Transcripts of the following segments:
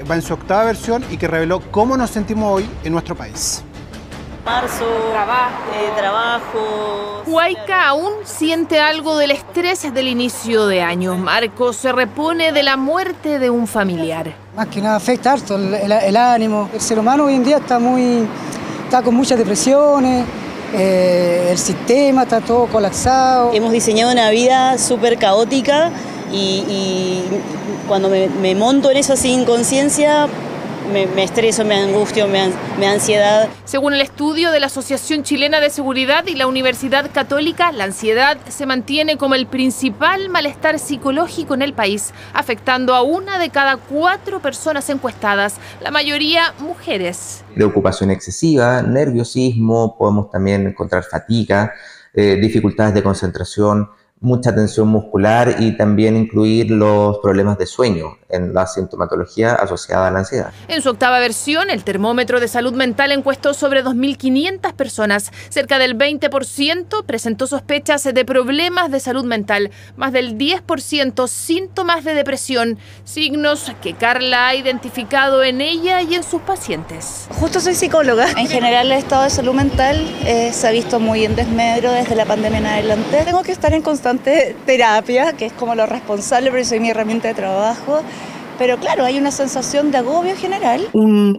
va en su 8ª versión y que reveló cómo nos sentimos hoy en nuestro país. Marzo, trabajo. Huayca aún siente algo del estrés del inicio de año. Marcos se repone de la muerte de un familiar. Más que nada afecta harto el ánimo. El ser humano hoy en día está con muchas depresiones, el sistema está todo colapsado. Hemos diseñado una vida súper caótica y cuando me monto en eso sin conciencia, me estreso, me angustio, me da ansiedad. Según el estudio de la Asociación Chilena de Seguridad y la Universidad Católica, la ansiedad se mantiene como el principal malestar psicológico en el país, afectando a 1 de cada 4 personas encuestadas, la mayoría mujeres. Preocupación excesiva, nerviosismo, podemos también encontrar fatiga, dificultades de concentración, mucha tensión muscular y también incluir los problemas de sueño en la sintomatología asociada a la ansiedad. En su 8ª versión, el termómetro de salud mental encuestó sobre 2.500 personas. Cerca del 20% presentó sospechas de problemas de salud mental, más del 10% síntomas de depresión, signos que Carla ha identificado en ella y en sus pacientes. Justo soy psicóloga. En general el estado de salud mental se ha visto muy en desmedro desde la pandemia en adelante. Tengo que estar en constante terapia, que es como lo responsable, pero soy mi herramienta de trabajo. Pero claro, hay una sensación de agobio general. Un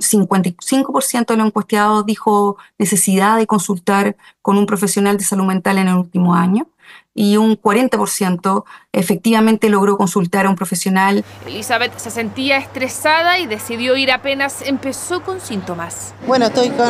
55% de los encuestados dijo necesidad de consultar con un profesional de salud mental en el último año y un 40% efectivamente logró consultar a un profesional. Elizabeth se sentía estresada y decidió ir apenas empezó con síntomas. Bueno, estoy con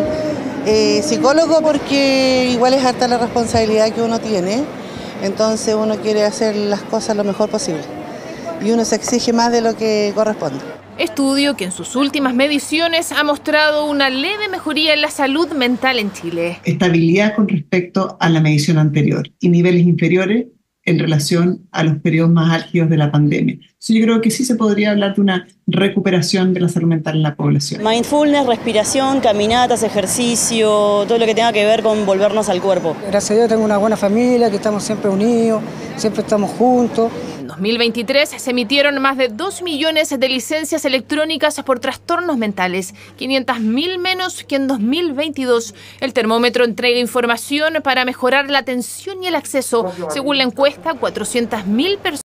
psicólogo porque igual es harta la responsabilidad que uno tiene, entonces uno quiere hacer las cosas lo mejor posible y uno se exige más de lo que corresponde. Estudio que en sus últimas mediciones ha mostrado una leve mejoría en la salud mental en Chile. Estabilidad con respecto a la medición anterior y niveles inferiores en relación a los periodos más álgidos de la pandemia. Yo creo que sí se podría hablar de una recuperación de la salud mental en la población. Mindfulness, respiración, caminatas, ejercicio, todo lo que tenga que ver con volvernos al cuerpo. Gracias a Dios tengo una buena familia, que estamos siempre unidos, siempre estamos juntos. En 2023 se emitieron más de 2 millones de licencias electrónicas por trastornos mentales, 500.000 menos que en 2022. El termómetro entrega información para mejorar la atención y el acceso. Según la encuesta, 400.000 personas